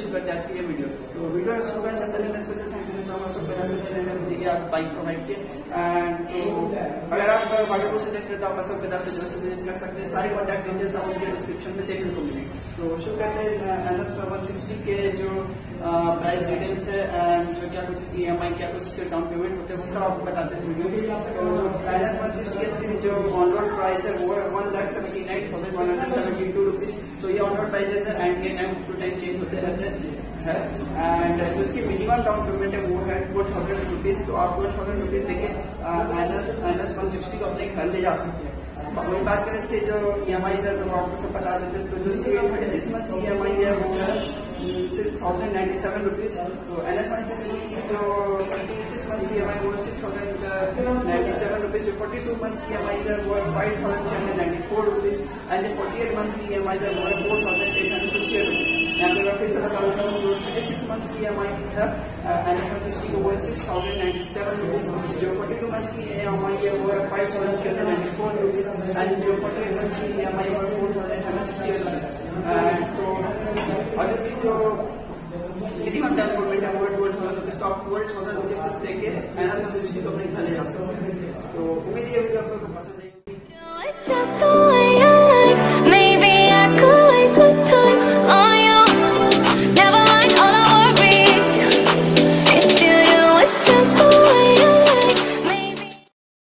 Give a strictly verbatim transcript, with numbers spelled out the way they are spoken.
शुरू करते हैं आज की ये वीडियो। तो वीडियो शुरू करने से पहले मैं स्पेशल थैंक यू चाहूँगा सब मैंने मुझे ये आज बाइक प्रोवाइड किए। एंड तो अगर आप वाटर से देख रहे तो आप अशोक पिता से जो बिजनेस कर सकते हैं, सारे कॉन्टैक्ट डिटेल्स आप मुझे डिस्क्रिप्शन में देखने को मिलेंगे। तो शुरू करते हैं एनएस वन सिक्सटी के जो प्राइस डिटेल्स है एंड जो क्या कुछ ई एम आई क्या कुछ इसके डाउन पेमेंट होते हैं वो सब आपको बताते हैं वीडियो में। तो एनएस वन सिक्सटी के जो ऑन रोड प्राइस है वो है one lakh seventy nine thousand one hundred seventy two rupees. तो ये ऑन रोड प्राइजेस है एंड ये टाइम टू टाइम चेंज होते रहते हैं एंड जो इसकी मिनिमम डाउन पेमेंट है वो है फोर थाउजेंड रुपीज। तो आप फोर थाउजेंड रुपीज देके एनएस वन सिक्सटी को अपने घर ले जा सकते हैं। वही बात करें इसके जो ई एम आई है तो आपको सब बता देते हैं। तो जो इसकी थर्टी सिक्स मंथ की ई एम आई है वो है six thousand ninety seven rupees. तो एन एस वन सिक्सटी की जो थर्टी सिक्स मंथ की ई एम आई वो six thousand ninety seven rupees. जो फोर्टी टू मंथ की ई एम आई है वो है five thousand three hundred ninety four rupees and जो फोर्टी एट मंथ की ई एम आई है वो है four thousand eight hundred sixty eight rupees. यहाँ पे मैं फिर से बता देता हूँ जो थर्टी सिक्स मंथ की ई एम आई है एन एस वन सिक्सटी को वो है six thousand ninety seven rupees. जो फोर्टी टू मंथ की ई एम आई है वो है five thousand three hundred ninety four rupees and जो फोर्टी एट मंथ की ई एम आई है फोर थाउजेंड